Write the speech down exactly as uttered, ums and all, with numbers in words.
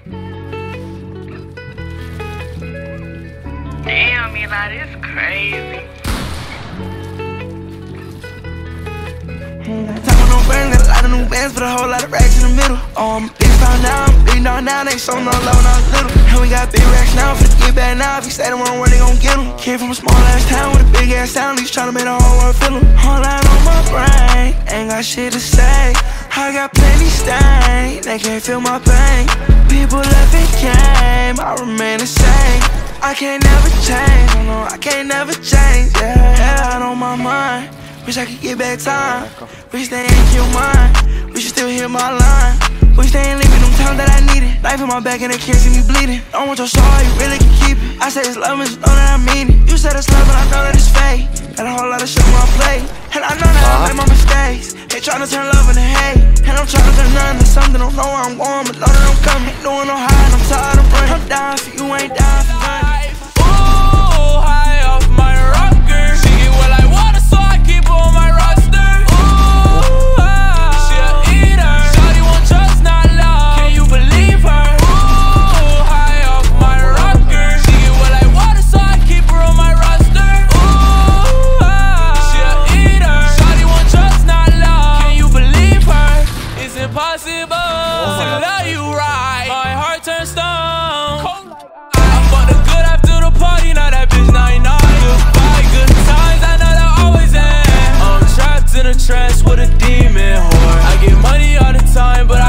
Damn, you know, this crazy. Time on no brand, got a lot of new bands, put a whole lot of racks in the middle. Oh, I'm big found now, I'm big dog now, they so no low, not little. And we got big racks now, finna get back now. If you say the wrong word, they gon' get them. Came from a small ass town with a big ass sound, he's tryna make the whole world feel them. Whole line on my brain, ain't got shit to say. I got plenty stain, they can't feel my pain. People left and came, I remain the same. I can't never change, oh no, I can't never change, yeah. Head out on my mind, wish I could get back time. Wish they ain't kill mine, wish you still hear my line. Wish they ain't leaving them times that I needed. Knife in my back and they can't see me bleeding. Don't want your soul, you really can keep it. I say it's love, and you know that I mean it. You said it's love, but I know that it's fake. Got a whole lot of shit on my plate, and I know that I made my mistakes. They tryna turn love into hate, and I'm tryna turn nothing to something. Don't know where I'm going, but know that I'm coming. Ain't doing no high, and I'm tired of running. I'm down for you, ain't down for nothing. Ooh, high off my rocker. She get wet like water, so I keep her on my roster. Ooh, she a eater. Shawty won't trust, not love. Can you believe her? Ooh, high off my rocker. She get wet like water, so I keep her on my roster. Ooh, she a eater. Shawty won't trust, not love. Can you believe her? It's impossible to love you right. My heart turns stone. I fucked a good after the party, now that bitch ninety-nine. Goodbye, good times, I know that always end. I'm trapped in a trance with a demon whore. I get money all the time, but I